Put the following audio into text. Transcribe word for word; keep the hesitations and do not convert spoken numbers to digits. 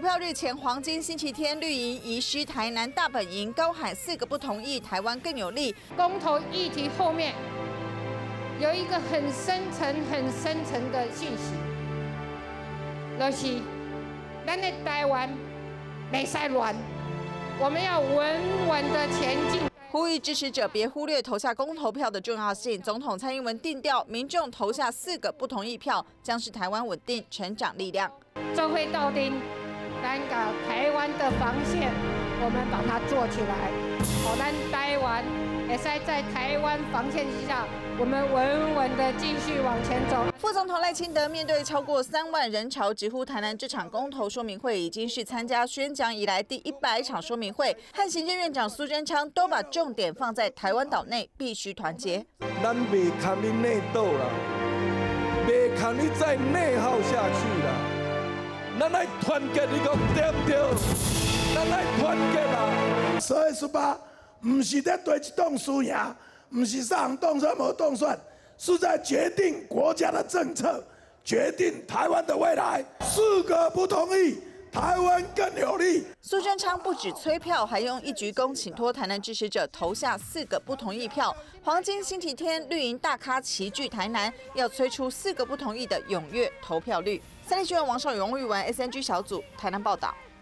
票日前黄金星期天，绿营移师台南大本营，高喊四个不同意，台湾更有利。 公投议题后面有一个很深层、很深层的讯息，就是咱的台湾没使乱，我们要稳稳的前进。 呼吁支持者别忽略投下公投票的重要性。总统蔡英文定调，民众投下四个不同意票，将是台湾稳定成长力量。 做会到顶，咱搞台湾的防线，我们把它做起来。好，咱台湾也是在台湾防线之下，我们稳稳的继续往前走。 副总统赖清德面对超过三万人潮，直呼台南这场公投说明会已经是参加宣讲以来第一百场说明会，和行政院长苏贞昌都把重点放在台湾岛内必须团结。 咱袂堪你内斗啦，袂堪你再内耗下去啦，咱来团结，你讲对不对？咱来团结啦！十月十八，唔是在对一党输赢，唔是上当选无当选。 是在决定国家的政策，决定台湾的未来。四个不同意，台湾更有利。 苏贞昌不止催票，还用一鞠躬请托台南支持者投下四个不同意票。黄金星期天，绿营大咖齐聚台南，要催出四个不同意的踊跃投票率。三立新闻王少勇、王玉文 S N G 小组台南报道。